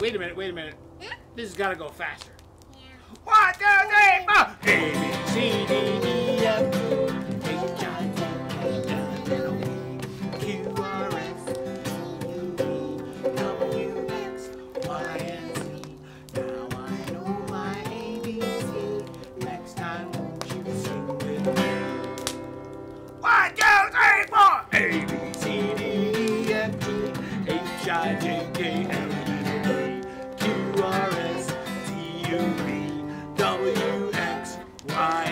wait a minute. This has got to go faster. Yeah. 1, 2, 3, 4. A, B, C, D, E, F, G, H, I, J, K, L, M, N, O, P, Q, R, S, T, U, V, W, X, Y, and Z. Now I know my ABC. Next time won't you sing with me? 1, 2, 3, 4. A, B, C, D, E, F, G, H, I, J, K, L, M, N, O, P, Q, R, S, T, U, V, W, X, Y,